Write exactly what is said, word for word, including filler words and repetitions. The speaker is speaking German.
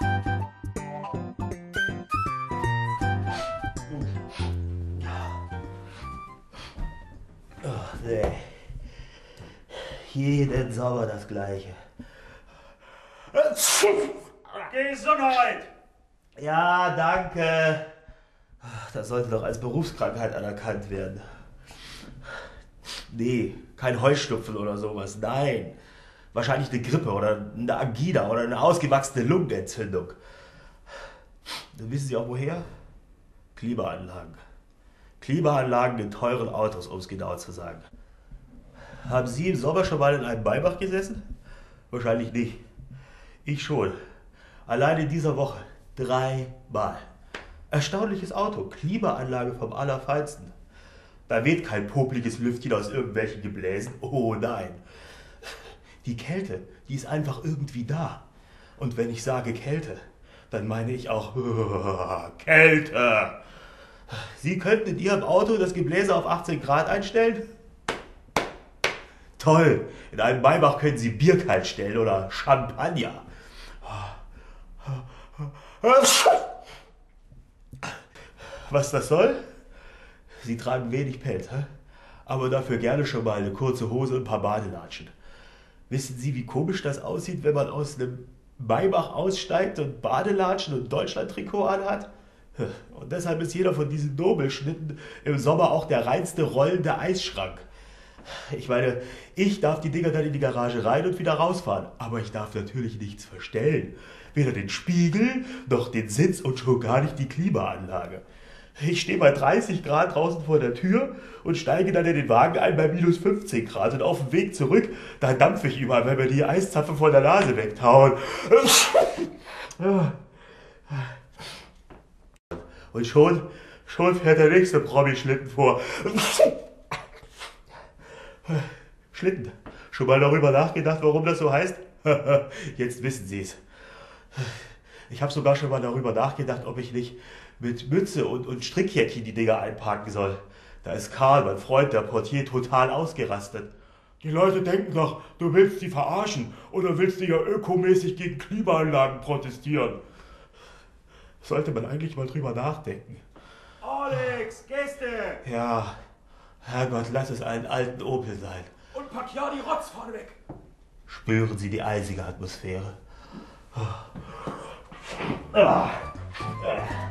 Ach, nee. Jeden Sommer das Gleiche. Gesundheit! Ja, danke. Das sollte doch als Berufskrankheit anerkannt werden. Nee, kein Heuschnupfen oder sowas, nein. Wahrscheinlich eine Grippe oder eine Angina oder eine ausgewachsene Lungenentzündung. Dann wissen Sie auch woher? Klimaanlagen. Klimaanlagen in teuren Autos, um es genau zu sagen. Haben Sie im Sommer schon mal in einem Maybach gesessen? Wahrscheinlich nicht. Ich schon. Allein in dieser Woche. Dreimal. Erstaunliches Auto. Klimaanlage vom Allerfeinsten. Da weht kein popliges Lüftchen aus irgendwelchen Gebläsen. Oh nein. Die Kälte, die ist einfach irgendwie da. Und wenn ich sage Kälte, dann meine ich auch Kälte. Sie könnten in Ihrem Auto das Gebläse auf achtzehn Grad einstellen? Toll. In einem Maybach können Sie Bier kalt stellen oder Champagner. Was das soll? Sie tragen wenig Pelz, hä? Aber dafür gerne schon mal eine kurze Hose und ein paar Badelatschen. Wissen Sie, wie komisch das aussieht, wenn man aus einem Maybach aussteigt und Badelatschen und Deutschland-Trikot anhat? Und deshalb ist jeder von diesen Nobelschnitten im Sommer auch der reinste rollende Eisschrank. Ich meine, ich darf die Dinger dann in die Garage rein und wieder rausfahren. Aber ich darf natürlich nichts verstellen. Weder den Spiegel, noch den Sitz und schon gar nicht die Klimaanlage. Ich stehe bei dreißig Grad draußen vor der Tür und steige dann in den Wagen ein bei minus fünfzehn Grad. Und auf dem Weg zurück, da dampfe ich überall, weil mir die Eiszapfen vor der Nase wegtauen. Und schon, schon fährt der nächste Promi-Schlitten vor. Schlitten. Schon mal darüber nachgedacht, warum das so heißt? Jetzt wissen Sie es. Ich habe sogar schon mal darüber nachgedacht, ob ich nicht mit Mütze und, und Strickjäckchen die Dinger einparken soll. Da ist Karl, mein Freund, der Portier, total ausgerastet. Die Leute denken doch, du willst sie verarschen oder willst du ja ökomäßig gegen Klimaanlagen protestieren. Sollte man eigentlich mal drüber nachdenken. Alex, Gäste! Ja, Herrgott, lass es einen alten Opel sein. Und pack ja die Rotz vorneweg. Spüren Sie die eisige Atmosphäre? Ah. Ah.